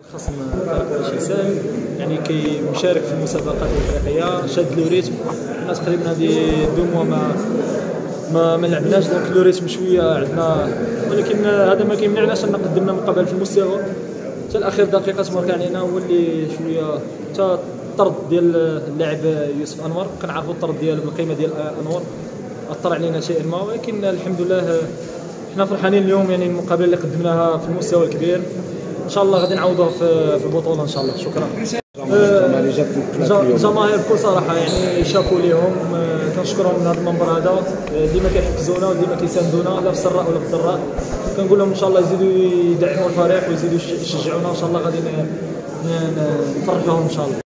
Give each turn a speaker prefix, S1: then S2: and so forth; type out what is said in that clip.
S1: خصم فريق شيسان يعني مشارك في المسابقات الافريقيه، شاد لو ريتم. حنا تقريبا هذه 2 موا ما لعبناش، دونك لو ريتم شويه عندنا، ولكن هذا ما كيمنعناش ان قدمنا مقابله في المستوى. حتى الاخير دقيقه تمارك علينا هو اللي شويه، حتى الطرد ديال اللاعب يوسف انور، كنعرفوا الطرد ديالو بالقيمه ديال انور اثر علينا شيئا ما، ولكن الحمد لله حنا فرحانين اليوم. يعني المقابله اللي قدمناها في المستوى الكبير، ان شاء الله غادي نعوضوها في البطوله ان شاء الله. شكرا. الجماهير بكل صراحه يعني شابو ليهم، كنشكرهم من هذا المنبر هذا، ديما كيحفزونا وديما كيساندونا لا في السراء ولا في الضراء. كنقول لهم ان شاء الله يزيدوا يدعموا الفريق ويزيدوا يشجعونا، ان شاء الله غادي نفرحوهم ان شاء الله.